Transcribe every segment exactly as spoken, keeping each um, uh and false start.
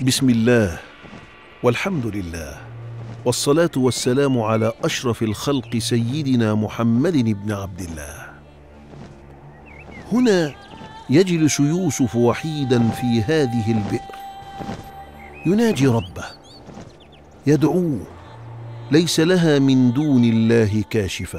بسم الله والحمد لله، والصلاة والسلام على أشرف الخلق سيدنا محمد بن عبد الله. هنا يجلس يوسف وحيدا في هذه البئر، يناجي ربه، يدعوه، ليس لها من دون الله كاشفة.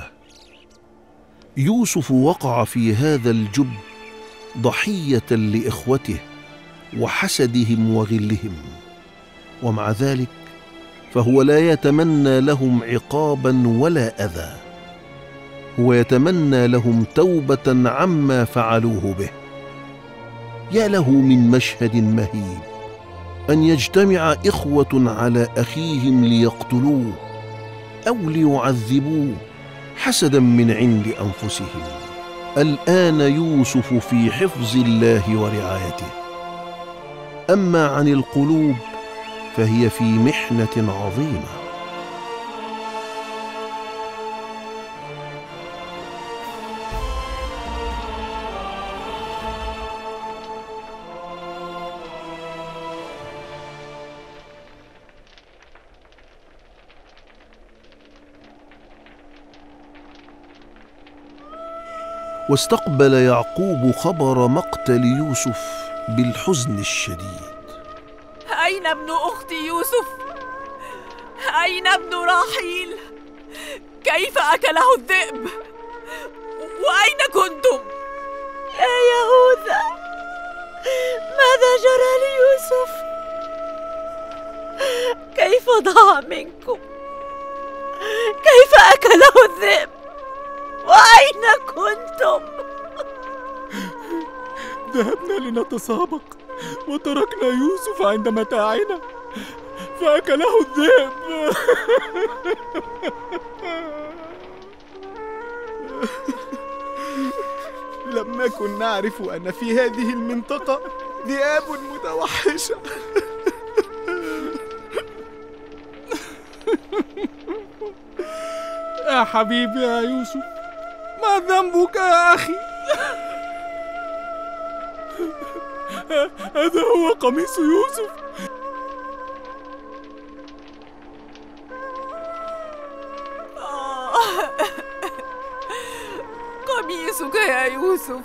يوسف وقع في هذا الجب ضحية لإخوته وحسدهم وغلهم، ومع ذلك فهو لا يتمنى لهم عقابا ولا أذى، هو يتمنى لهم توبة عما فعلوه به. يا له من مشهد مهيب، أن يجتمع إخوة على أخيهم ليقتلوه أو ليعذبوه حسدا من عند أنفسهم. الآن يوسف في حفظ الله ورعايته، أما عن القلوب فهي في محنة عظيمة. واستقبل يعقوب خبر مقتل يوسف بالحزن الشديد. أين ابن أختي يوسف؟ أين ابن راحيل؟ كيف أكله الذئب؟ وأين كنتم؟ يا يهوذا، ماذا جرى ليوسف؟ كيف ضاع منكم؟ كيف أكله الذئب؟ وأين كنتم؟ ذهبنا لنتسابق وتركنا يوسف عند متاعنا فأكله الذئب. لم نكن نعرف أن في هذه المنطقة ذئاب متوحشة. يا حبيبي يا يوسف، ما ذنبك يا أخي؟ هذا هو قميص يوسف. آه. قميصك يا يوسف،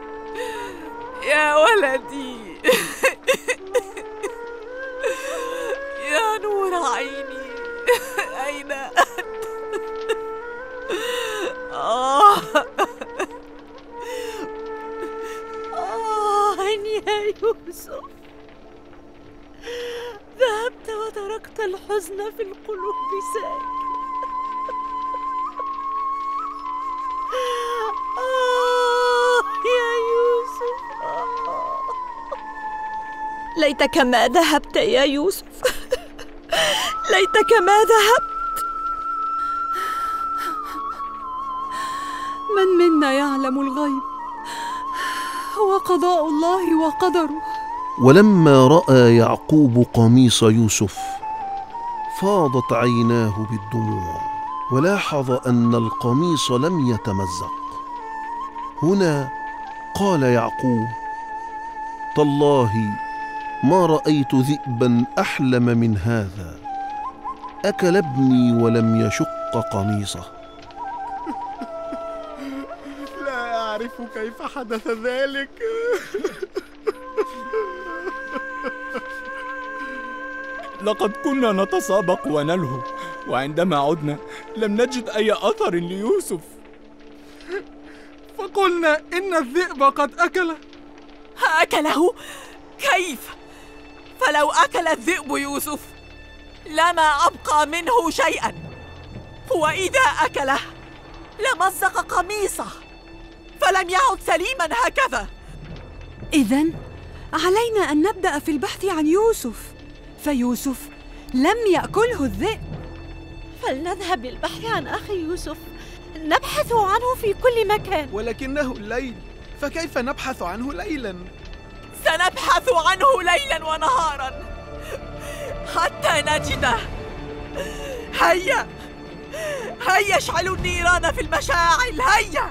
يا ولدي، يا نور عيني، أين أنت؟ آه آه يا يوسف، ذهبت وتركت الحزن في القلوب ساكن. آه يا يوسف، آه. ليتك ما ذهبت يا يوسف، ليتك ما ذهبت. من منا يعلم الغيب؟ هو قضاء الله وقدره. ولما رأى يعقوب قميص يوسف فاضت عيناه بالدموع، ولاحظ أن القميص لم يتمزق. هنا قال يعقوب: تالله ما رأيت ذئبا أحلم من هذا، أكل ابني ولم يشق قميصه. لا أعرف كيف حدث ذلك. لقد كنا نتسابق ونلهو، وعندما عدنا لم نجد أي أثر ليوسف، فقلنا إن الذئب قد أكله. أكله؟ كيف؟ فلو أكل الذئب يوسف لما أبقى منه شيئا، وإذا أكله لمزق قميصه فلم يعد سليما هكذا. إذن علينا أن نبدأ في البحث عن يوسف، فيوسف لم يأكله الذئب. فلنذهب للبحث عن أخي يوسف، نبحث عنه في كل مكان. ولكنه الليل، فكيف نبحث عنه ليلا؟ سنبحث عنه ليلا ونهارا حتى نجده. هيا هيا اشعلوا النيران في المشاعل، هيا.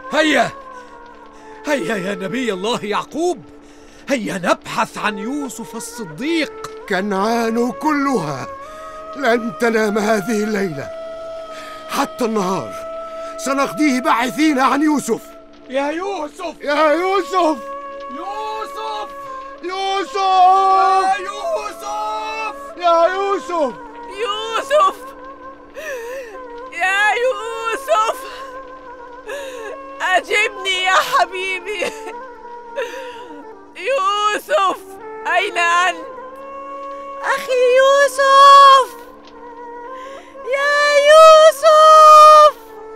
هيا هيا يا نبي الله يعقوب، هيا نبحث عن يوسف الصديق. كنعان كلها لن تنام هذه الليلة حتى النهار، سنقضيه باحثين عن يوسف. يا يوسف يا يوسف يوسف يوسف يا يوسف يا يوسف يوسف يا يوسف، أجبني يا حبيبي. يوسف أين أنت؟ أخي يوسف، يا يوسف،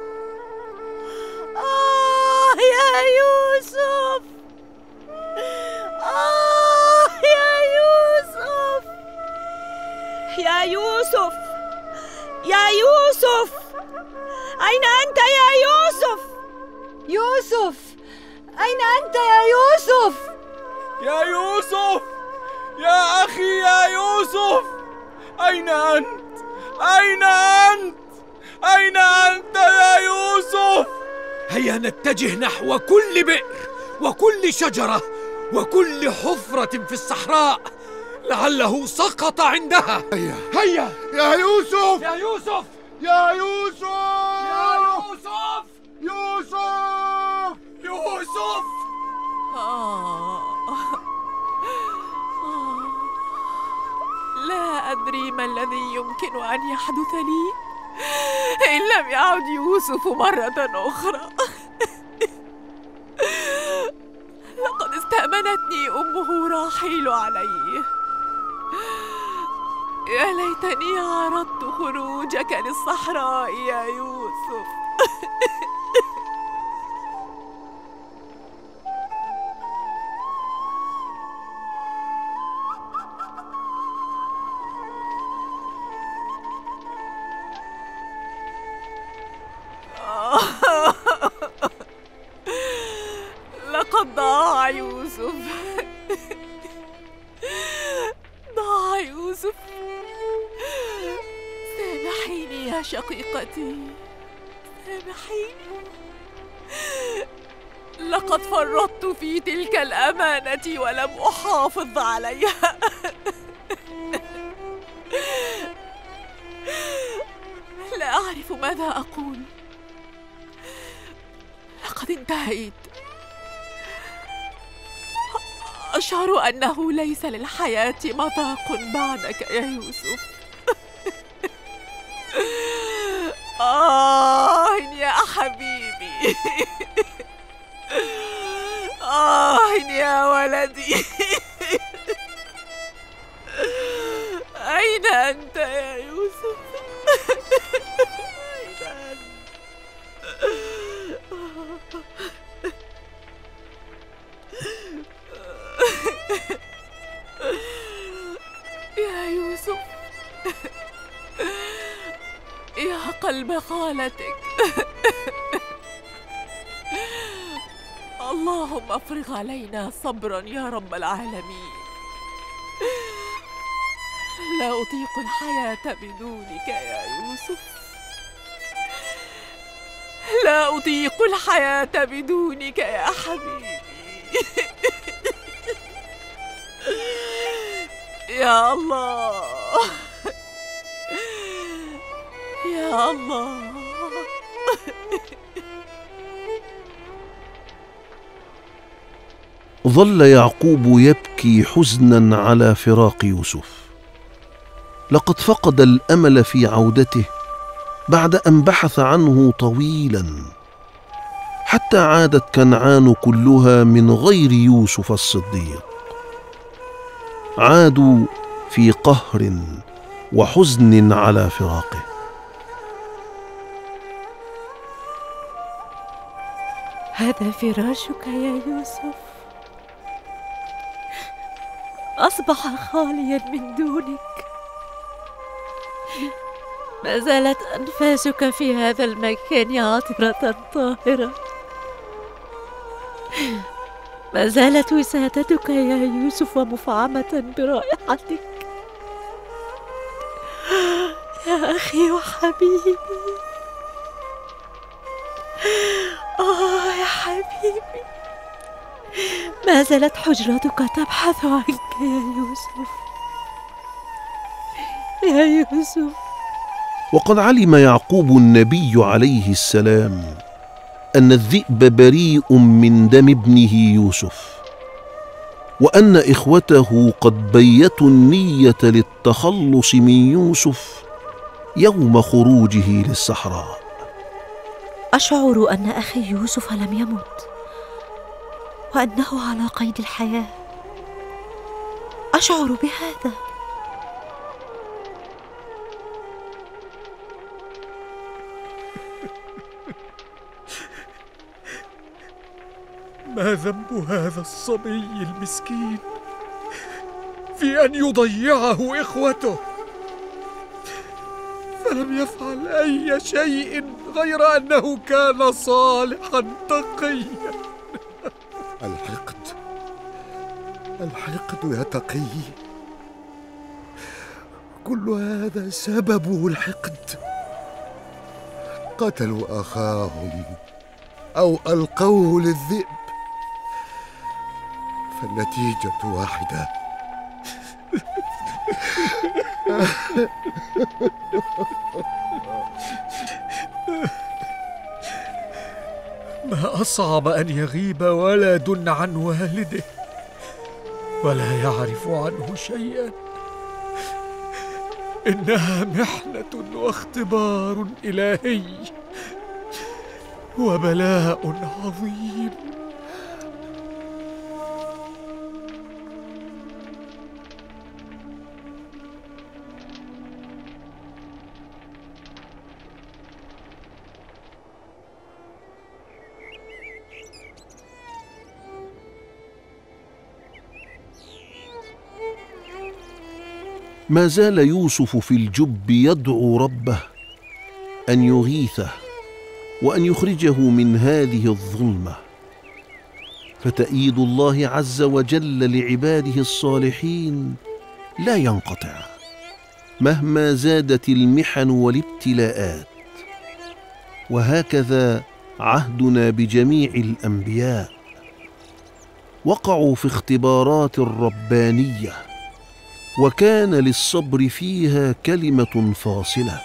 آه يا يوسف، آه يا يوسف، يا يوسف، يا يوسف، أين أنت يا يوسف؟ يوسف، أين أنت يا يوسف؟ يا يوسف، يا أخي يا يوسف، أين أنت؟ أين أنت؟ أين أنت يا يوسف؟ هيا نتجه نحو كل بئر وكل شجرة وكل حفرة في الصحراء، لعله سقط عندها. هيا هيا يا يوسف يا يوسف يا يوسف يا يوسف يوسف يوسف. آه. آه. لا أدري ما الذي يمكن أن يحدث لي إن لم يعد يوسف مرة أخرى. لقد استأمنتني أمه راحيل عليه. يا ليتني عرضت خروجك للصحراء يا يوسف. لقد ضاع يوسف، ضاع يوسف. سامحيني يا شقيقتي، سامحيني. لقد فرطت في تلك الأمانة ولم أحافظ عليها. لا أعرف ماذا أقول. لقد انتهيت. أشعر أنه ليس للحياة مذاق بعدك يا يوسف. آه يا حبيبي، آه يا ولدي. أين أنت يا يوسف؟ أين أنت؟ يا يوسف، يا قلب خالتك. اللهم افرغ علينا صبرا يا رب العالمين. لا أطيق الحياة بدونك يا يوسف، لا أطيق الحياة بدونك يا حبيبي. يا الله، يا الله. ظل يعقوب يبكي حزنا على فراق يوسف. لقد فقد الأمل في عودته بعد أن بحث عنه طويلا، حتى عادت كنعان كلها من غير يوسف الصديق. عادوا في قهر وحزن على فراقه. هذا فراشك يا يوسف، أصبح خاليا من دونك. ما زالت أنفاسك في هذا المكان عطرة طاهرة. ما زالت وسادتك يا يوسف مفعمة برائحتك. يا أخي وحبيبي، آه يا حبيبي. ما زالت حجرتك تبحث عنك يا يوسف، يا يوسف. وقد علم يعقوب النبي عليه السلام أن الذئب بريء من دم ابنه يوسف، وأن إخوته قد بيتوا النية للتخلص من يوسف يوم خروجه للصحراء. أشعر أن أخي يوسف لم يمت وأنه على قيد الحياة. أشعر بهذا. ما ذنب هذا الصبي المسكين في أن يضيعه إخوته؟ فلم يفعل أي شيء غير أنه كان صالحا تقيا. الحقد، الحقد يا تقي، كل هذا سببه الحقد. قتلوا أخاهم أو ألقوه للذئب، فالنتيجة واحدة. ما أصعب أن يغيب ولد عن والده ولا يعرف عنه شيئا. إنها محنة واختبار إلهي وبلاء عظيم. ما زال يوسف في الجب يدعو ربه أن يغيثه وأن يخرجه من هذه الظلمة، فتأييد الله عز وجل لعباده الصالحين لا ينقطع مهما زادت المحن والابتلاءات. وهكذا عهدنا بجميع الأنبياء، وقعوا في اختبارات ربانية وكان للصبر فيها كلمة فاصلة.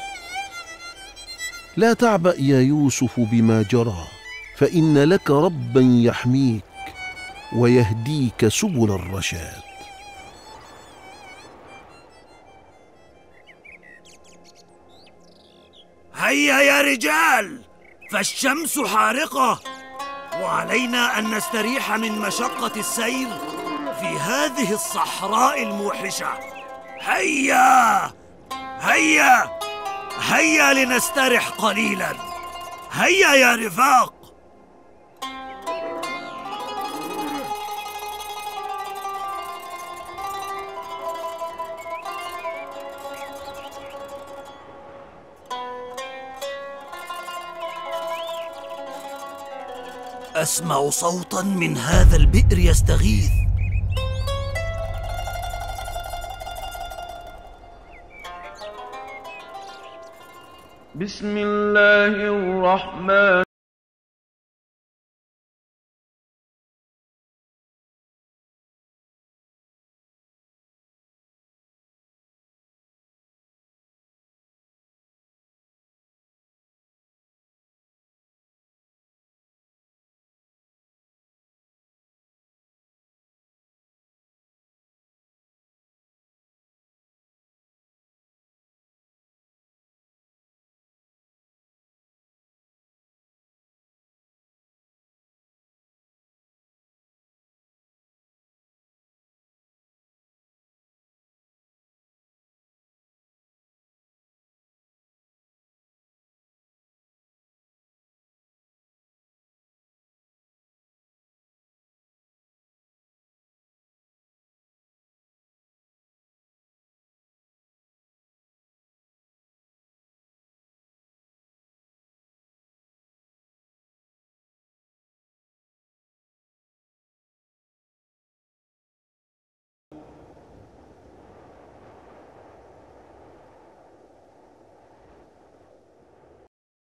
لا تعبأ يا يوسف بما جرى، فإن لك ربا يحميك ويهديك سبل الرشاد. هيا يا رجال، فالشمس حارقة، وعلينا أن نستريح من مشقة السير في هذه الصحراء الموحشة. هيا هيا هيا لنسترح قليلا. هيا يا رفاق. أسمع صوتا من هذا البئر يستغيث. بسم الله الرحمن